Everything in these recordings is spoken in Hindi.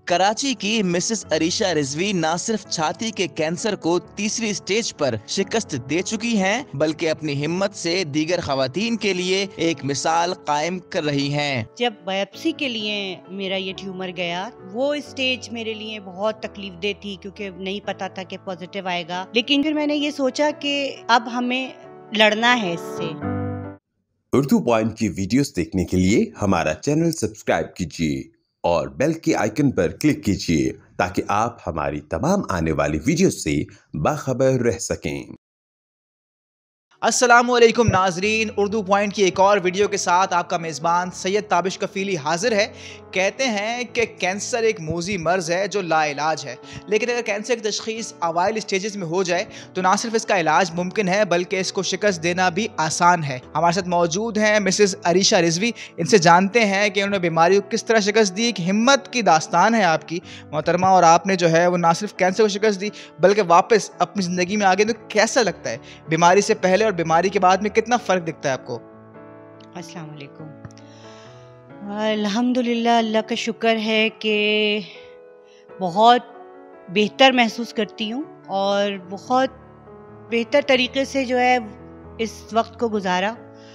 कराची की मिसेस अरीशा रिजवी न सिर्फ छाती के कैंसर को तीसरी स्टेज पर शिकस्त दे चुकी हैं, बल्कि अपनी हिम्मत से दीगर खवातीन के लिए एक मिसाल कायम कर रही हैं। जब बायोप्सी के लिए मेरा ये ट्यूमर गया, वो स्टेज मेरे लिए बहुत तकलीफ दे थी क्योंकि नहीं पता था कि पॉजिटिव आएगा। लेकिन फिर मैंने ये सोचा कि अब हमें लड़ना है इससे। उर्दू पॉइंट की वीडियोस देखने के लिए हमारा चैनल सब्सक्राइब कीजिए और बेल के आइकन पर क्लिक कीजिए ताकि आप हमारी तमाम आने वाली वीडियोस से बाखबर रह सकें। अस्सलामुअलैकुम नाजरीन, उर्दू पॉइंट की एक और वीडियो के साथ आपका मेज़बान सैयद ताबिश कफ़ीली हाजिर है। कहते हैं कि कैंसर एक मोज़ी मर्ज़ है जो लाइलाज है, लेकिन अगर कैंसर की तशख़ीस अवाइल स्टेजेस में हो जाए तो ना सिर्फ इसका इलाज मुमकिन है बल्कि इसको शिकस्त देना भी आसान है। हमारे साथ मौजूद हैं मिसेस अरीशा रिजवी। इनसे जानते हैं कि उन्होंने बीमारी को किस तरह शिकस्त दी। एक हिम्मत की दास्तान है आपकी मोहतरमा, और आपने जो है वो ना सिर्फ कैंसर को शिकस्त दी बल्कि वापस अपनी ज़िंदगी में आगे। तो कैसा लगता है, बीमारी से पहले और बीमारी के बाद में कितना फ़र्क दिखता है आपको? अस्सलाम वालेकुम। अल्हम्दुलिल्लाह, अल्लाह का शुक्र है कि बहुत बेहतर महसूस करती हूँ और बहुत बेहतर तरीके से जो है इस वक्त को गुजारा।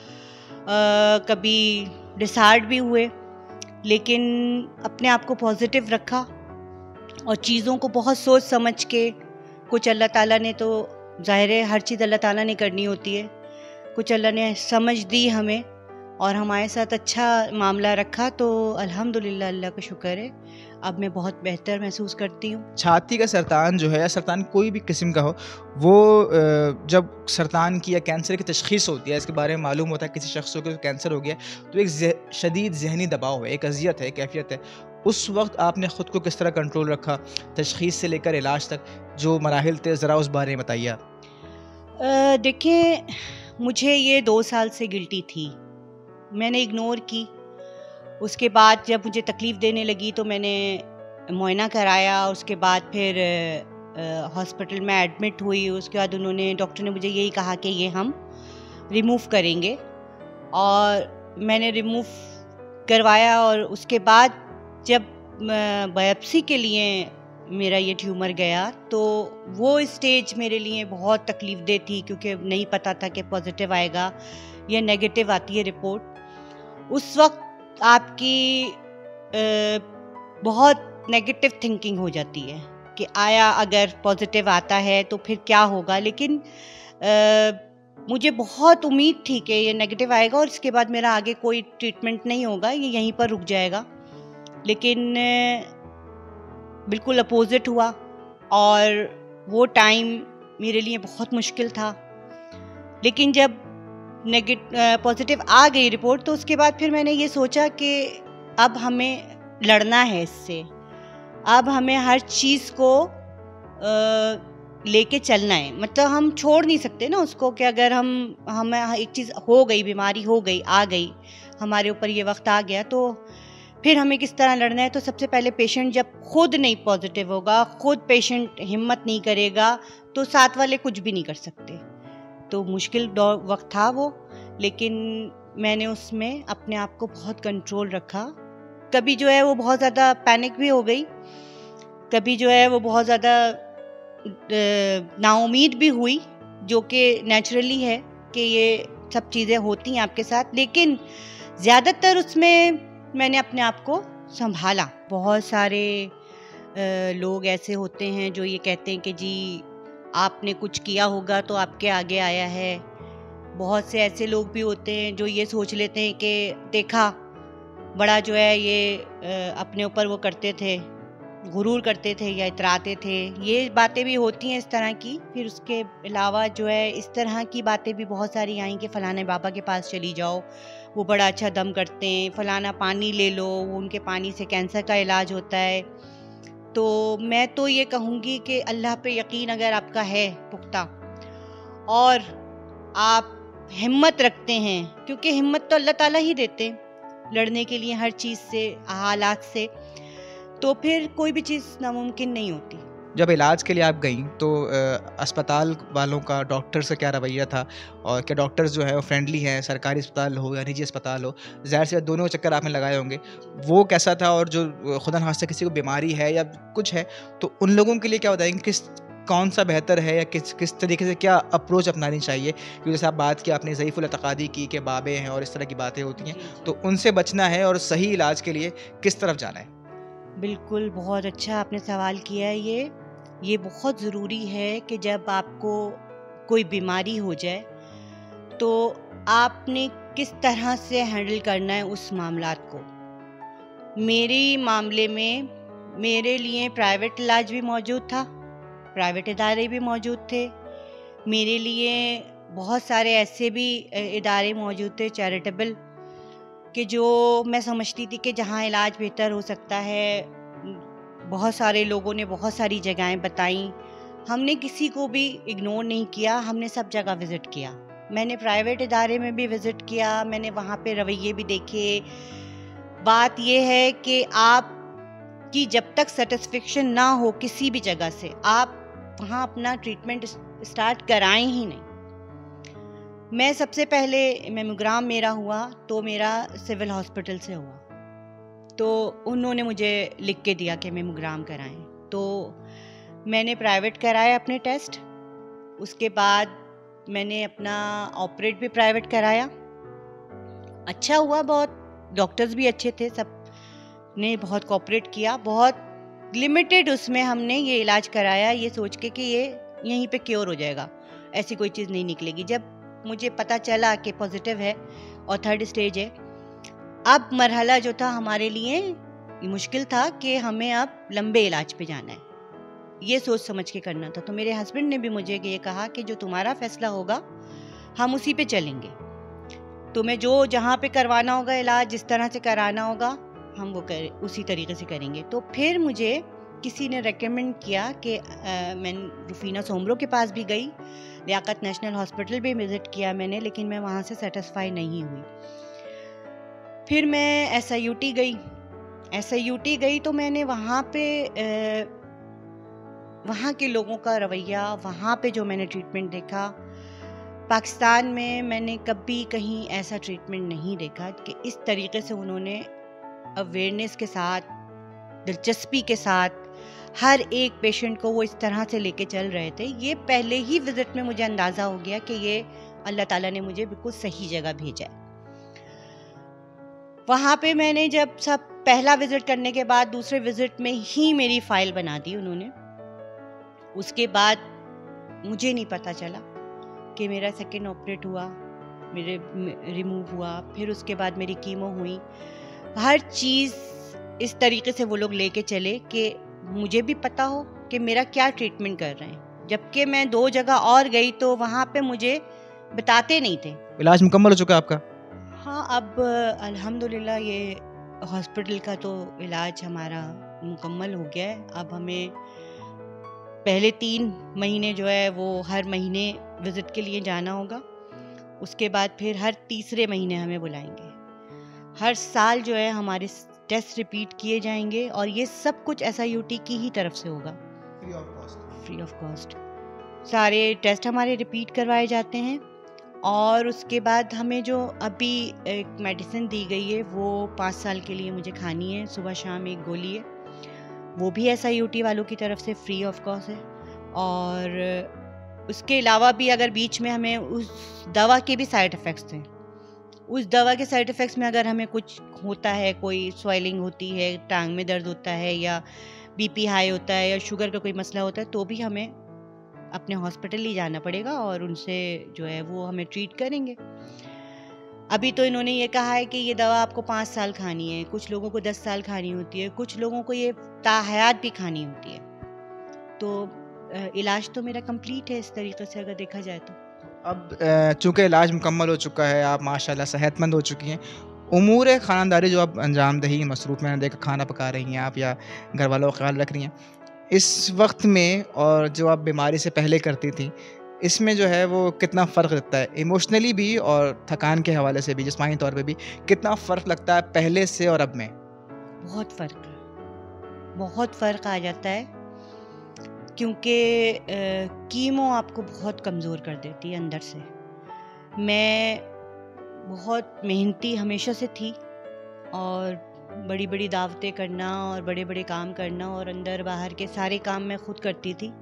कभी डिसहार्ट भी हुए, लेकिन अपने आप को पॉजिटिव रखा और चीज़ों को बहुत सोच समझ के, कुछ अल्लाह ताला ने तो ज़ाहिर है हर चीज़ अल्लाह ताला ने करनी होती है, कुछ अल्लाह ने समझ दी हमें और हमारे साथ अच्छा मामला रखा, तो अल्हम्दुलिल्लाह अल्लाह का शुक्र है, अब मैं बहुत बेहतर महसूस करती हूँ। छाती का सरतान जो है, या सरतान कोई भी किस्म का हो, वो जब सरतान की या कैंसर की तशख़ीस होती है, इसके बारे में मालूम होता है किसी शख्स को कैंसर हो गया, तो एक शदीद ज़हनी दबाव है, एक अज़ियत है, एक कैफियत है। उस वक्त आपने ख़ुद को किस तरह कंट्रोल रखा, तशख़ीस से लेकर इलाज तक जो मराहिल थे, ज़रा उस बारे में बताइए आप। देखिए, मुझे ये 2 साल से गिल्टी थी, मैंने इग्नोर की। उसके बाद जब मुझे तकलीफ़ देने लगी तो मैंने मुआयना कराया, उसके बाद फिर हॉस्पिटल में एडमिट हुई। उसके बाद उन्होंने, डॉक्टर ने मुझे यही कहा कि ये हम रिमूव करेंगे, और मैंने रिमूव करवाया। और उसके बाद जब बायोप्सी के लिए मेरा ये ट्यूमर गया, तो वो स्टेज मेरे लिए बहुत तकलीफ दे थी क्योंकि नहीं पता था कि पॉजिटिव आएगा या नेगेटिव आती है रिपोर्ट। उस वक्त आपकी बहुत नेगेटिव थिंकिंग हो जाती है कि आया, अगर पॉजिटिव आता है तो फिर क्या होगा। लेकिन मुझे बहुत उम्मीद थी कि ये नेगेटिव आएगा और इसके बाद मेरा आगे कोई ट्रीटमेंट नहीं होगा, ये यहीं पर रुक जाएगा। लेकिन बिल्कुल अपोजिट हुआ और वो टाइम मेरे लिए बहुत मुश्किल था। लेकिन जब पॉजिटिव आ गई रिपोर्ट, तो उसके बाद फिर मैंने ये सोचा कि अब हमें लड़ना है इससे, अब हमें हर चीज़ को लेके चलना है। मतलब हम छोड़ नहीं सकते ना उसको, कि अगर हमें एक चीज़ हो गई, बीमारी हो गई, आ गई, हमारे ऊपर ये वक्त आ गया, तो फिर हमें किस तरह लड़ना है। तो सबसे पहले पेशेंट जब खुद नहीं पॉजिटिव होगा, खुद पेशेंट हिम्मत नहीं करेगा, तो साथ वाले कुछ भी नहीं कर सकते। तो मुश्किल वक्त था वो, लेकिन मैंने उसमें अपने आप को बहुत कंट्रोल रखा। कभी जो है वो बहुत ज़्यादा पैनिक भी हो गई, कभी जो है वो बहुत ज़्यादा नाउम्मीद भी हुई, जो कि नेचुरली है कि ये सब चीज़ें होती हैं आपके साथ। लेकिन ज़्यादातर उसमें मैंने अपने आप को संभाला। बहुत सारे लोग ऐसे होते हैं जो ये कहते हैं कि जी आपने कुछ किया होगा तो आपके आगे आया है। बहुत से ऐसे लोग भी होते हैं जो ये सोच लेते हैं कि देखा, बड़ा जो है ये अपने ऊपर वो करते थे, गुरूर करते थे या इतराते थे। ये बातें भी होती हैं इस तरह की। फिर उसके अलावा जो है इस तरह की बातें भी बहुत सारी आई कि फ़लाने बाबा के पास चली जाओ, वो बड़ा अच्छा दम करते हैं, फ़लाना पानी ले लो, वो उनके पानी से कैंसर का इलाज होता है। तो मैं तो ये कहूँगी कि अल्लाह पे यकीन अगर आपका है पुख्ता, और आप हिम्मत रखते हैं, क्योंकि हिम्मत तो अल्लाह ताला ही देते हैं लड़ने के लिए हर चीज़ से, हालात से, तो फिर कोई भी चीज़ नामुमकिन नहीं होती। जब इलाज के लिए आप गईं तो अस्पताल वालों का डॉक्टर से क्या रवैया था, और क्या डॉक्टर्स जो है वो फ्रेंडली हैं, सरकारी अस्पताल हो या निजी अस्पताल हो, ज़ाहिर सी बात दोनों चक्कर आपने लगाए होंगे, वो कैसा था? और जो खुदा न खास्ता किसी को बीमारी है या कुछ है, तो उन लोगों के लिए क्या बताएंगे, कौन सा बेहतर है या किस तरीके से क्या अप्रोच अपनानी चाहिए? क्योंकि जैसे आप बात की आपने ज़ईफ़ुल एतक़ादी की कि बाबे हैं और इस तरह की बातें होती हैं, तो उनसे बचना है और सही इलाज के लिए किस तरफ जाना है? बिल्कुल, बहुत अच्छा आपने सवाल किया है ये बहुत ज़रूरी है कि जब आपको कोई बीमारी हो जाए तो आपने किस तरह से हैंडल करना है उस मामलात को। मेरे मामले में मेरे लिए प्राइवेट इलाज भी मौजूद था, प्राइवेट इदारे भी मौजूद थे। मेरे लिए बहुत सारे ऐसे भी इदारे मौजूद थे चैरिटेबल, कि जो मैं समझती थी कि जहाँ इलाज बेहतर हो सकता है। बहुत सारे लोगों ने बहुत सारी जगहें बताईं, हमने किसी को भी इग्नोर नहीं किया, हमने सब जगह विज़िट किया। मैंने प्राइवेट इदारे में भी विज़िट किया, मैंने वहाँ पे रवैये भी देखे। बात ये है कि आपकी जब तक सेटिस्फेक्शन ना हो किसी भी जगह से, आप वहाँ अपना ट्रीटमेंट स्टार्ट कराएं ही नहीं। मैं सबसे पहले मेमोग्राम मेरा हुआ तो मेरा सिविल हॉस्पिटल से हुआ, तो उन्होंने मुझे लिख के दिया कि मेमोग्राम कराएं, तो मैंने प्राइवेट कराया अपने टेस्ट। उसके बाद मैंने अपना ऑपरेट भी प्राइवेट कराया, अच्छा हुआ बहुत, डॉक्टर्स भी अच्छे थे, सब ने बहुत कोऑपरेट किया। बहुत लिमिटेड उसमें हमने ये इलाज कराया ये सोच के कि ये यहीं पे क्योर हो जाएगा, ऐसी कोई चीज़ नहीं निकलेगी। जब मुझे पता चला कि पॉजिटिव है और 3rd स्टेज है, अब मरहला जो था हमारे लिए मुश्किल था कि हमें अब लंबे इलाज पे जाना है, ये सोच समझ के करना था। तो मेरे हस्बैंड ने भी मुझे ये कहा कि जो तुम्हारा फैसला होगा हम उसी पे चलेंगे, तुम्हें जो जहाँ पे करवाना होगा इलाज, जिस तरह से कराना होगा हम वो उसी तरीके से करेंगे। तो फिर मुझे किसी ने रेकमेंड किया कि मैं रुफीना सोमरो के पास भी गई, लियाकत नेशनल हॉस्पिटल भी विज़िट किया मैंने, लेकिन मैं वहाँ से सेटिस्फाई नहीं हुई। फिर मैं SIUT गई तो मैंने वहाँ पे वहाँ के लोगों का रवैया, वहाँ पे जो मैंने ट्रीटमेंट देखा, पाकिस्तान में मैंने कभी कहीं ऐसा ट्रीटमेंट नहीं देखा कि इस तरीके से उन्होंने अवेयरनेस के साथ, दिलचस्पी के साथ हर एक पेशेंट को वो इस तरह से लेके चल रहे थे। ये पहले ही विज़िट में मुझे अंदाज़ा हो गया कि ये अल्लाह ताला ने मुझे बिल्कुल सही जगह भेजा है। वहाँ पे मैंने जब सब पहला विज़िट करने के बाद दूसरे विज़िट में ही मेरी फ़ाइल बना दी उन्होंने। उसके बाद मुझे नहीं पता चला कि मेरा 2nd ऑपरेट हुआ, मेरे रिमूव हुआ, फिर उसके बाद मेरी कीमो हुई। हर चीज़ इस तरीके से वो लोग लेके चले कि मुझे भी पता हो कि मेरा क्या ट्रीटमेंट कर रहे हैं। जबकि मैं 2 जगह और गई तो वहाँ पे मुझे बताते नहीं थे। इलाज मुकम्मल हो चुका आपका? हाँ, अब अल्हम्दुलिल्लाह ये हॉस्पिटल का तो इलाज हमारा मुकम्मल हो गया है। अब हमें पहले 3 महीने जो है वो हर महीने विज़िट के लिए जाना होगा, उसके बाद फिर हर तीसरे महीने हमें बुलाएंगे। हर साल जो है हमारे टेस्ट रिपीट किए जाएंगे और ये सब कुछ SIUT की ही तरफ से होगा, फ्री ऑफ कॉस्ट। सारे टेस्ट हमारे रिपीट करवाए जाते हैं और उसके बाद हमें जो अभी एक मेडिसिन दी गई है वो 5 साल के लिए मुझे खानी है, सुबह शाम एक गोली है, वो भी SIUT वालों की तरफ से फ्री ऑफ कॉस्ट है। और उसके अलावा भी अगर बीच में हमें उस दवा के भी साइड इफ़ेक्ट्स हैं, उस दवा के साइड इफ़ेक्ट्स में अगर हमें कुछ होता है, कोई स्वेलिंग होती है, टांग में दर्द होता है या BP हाई होता है या शुगर का कोई मसला होता है, तो भी हमें अपने हॉस्पिटल ही जाना पड़ेगा और उनसे जो है वो हमें ट्रीट करेंगे। अभी तो इन्होंने ये कहा है कि ये दवा आपको 5 साल खानी है, कुछ लोगों को 10 साल खानी होती है, कुछ लोगों को ये ताहयात भी खानी होती है। तो इलाज तो मेरा कंप्लीट है इस तरीके से अगर देखा जाए तो। अब चूँकि इलाज मुकम्मल हो चुका है, आप माशाल्लाह सेहतमंद हो चुकी हैं, उमूर ख़ानदारी जो आप अंजामदही मसरूफ़ मैंने देखा, खाना पका रही हैं आप या घर वालों का ख्याल रख रही हैं, इस वक्त में और जो आप बीमारी से पहले करती थी, इसमें जो है वो कितना फ़र्क लगता है? इमोशनली भी और थकान के हवाले से भी, जिस्मानी तौर पे भी कितना फ़र्क लगता है पहले से और अब में? बहुत फ़र्क है, बहुत फ़र्क आ जाता है। क्योंकि कीमो आपको बहुत कमज़ोर कर देती है अंदर से। मैं बहुत मेहनती हमेशा से थी और बड़ी बड़ी दावतें करना और बड़े बड़े काम करना और अंदर बाहर के सारे काम मैं खुद करती थी,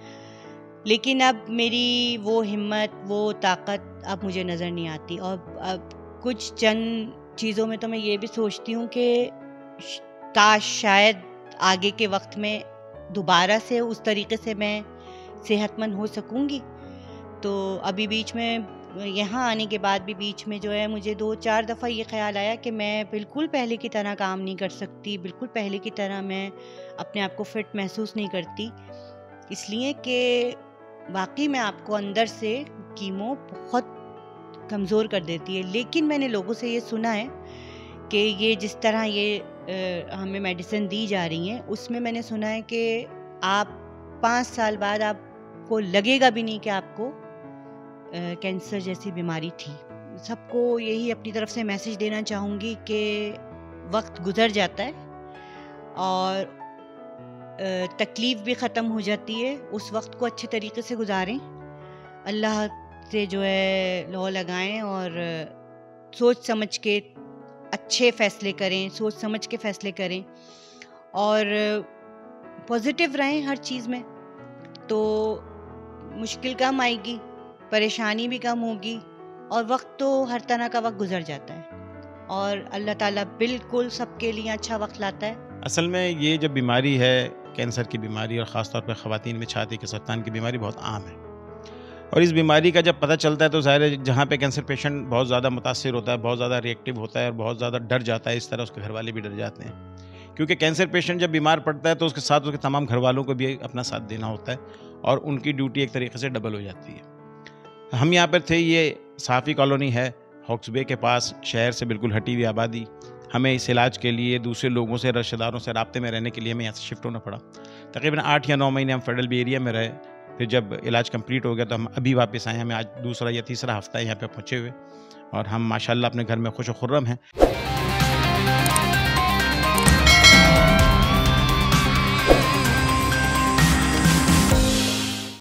लेकिन अब मेरी वो हिम्मत, वो ताकत अब मुझे नज़र नहीं आती। और अब कुछ चंद चीज़ों में तो मैं ये भी सोचती हूँ कि काश शायद आगे के वक्त में दोबारा से उस तरीके से मैं सेहतमंद हो सकूँगी। तो अभी बीच में यहाँ आने के बाद भी बीच में जो है मुझे 2-4 दफ़ा ये ख्याल आया कि मैं बिल्कुल पहले की तरह काम नहीं कर सकती, बिल्कुल पहले की तरह मैं अपने आप को फ़िट महसूस नहीं करती, इसलिए कि वाकई में आपको अंदर से कीमो बहुत कमज़ोर कर देती है। लेकिन मैंने लोगों से ये सुना है कि ये जिस तरह ये हमें मेडिसिन दी जा रही हैं, उसमें मैंने सुना है कि आप 5 साल बाद आपको लगेगा भी नहीं कि आपको कैंसर जैसी बीमारी थी। सबको यही अपनी तरफ से मैसेज देना चाहूँगी कि वक्त गुज़र जाता है और तकलीफ़ भी ख़त्म हो जाती है। उस वक्त को अच्छे तरीके से गुजारें, अल्लाह से जो है लौ लगाएं और सोच समझ के अच्छे फ़ैसले करें, सोच समझ के फ़ैसले करें और पॉजिटिव रहें हर चीज़ में, तो मुश्किल कम आएगी, परेशानी भी कम होगी और वक्त तो हर तरह का वक्त गुज़र जाता है और अल्लाह ताला बिल्कुल सबके लिए अच्छा वक्त लाता है। असल में ये जब बीमारी है, कैंसर की बीमारी और ख़ास तौर पर ख़वातीन में छाती के सरतान की बीमारी बहुत आम है और इस बीमारी का जब पता चलता है तो ज़ाहिर है जहाँ पे कैंसर पेशेंट बहुत ज़्यादा मुतासिर होता है, बहुत ज़्यादा रिएक्टिव होता है और बहुत ज़्यादा डर जाता है, इस तरह उसके घर वाले भी डर जाते हैं, क्योंकि कैंसर पेशेंट जब बीमार पड़ता है तो उसके साथ उसके तमाम घर वालों को भी अपना साथ देना होता है और उनकी ड्यूटी एक तरीके से डबल हो जाती है। हम यहाँ पर थे, ये साफ़ी कॉलोनी है, हॉक्स बे के पास, शहर से बिल्कुल हटी हुई आबादी। हमें इस इलाज के लिए दूसरे लोगों से, रिश्तेदारों से राब्ते में रहने के लिए हमें यहाँ से शिफ्ट होना पड़ा। तकरीबन 8 या 9 महीने हम फेडरल बी एरिया में रहे, फिर जब इलाज कंप्लीट हो गया तो हम अभी वापस आए। हमें आज दूसरा या तीसरा हफ्ता है यहाँ पे पहुँचे हुए और हम माशाल्लाह अपने घर में खुश व खुर्रम हैं।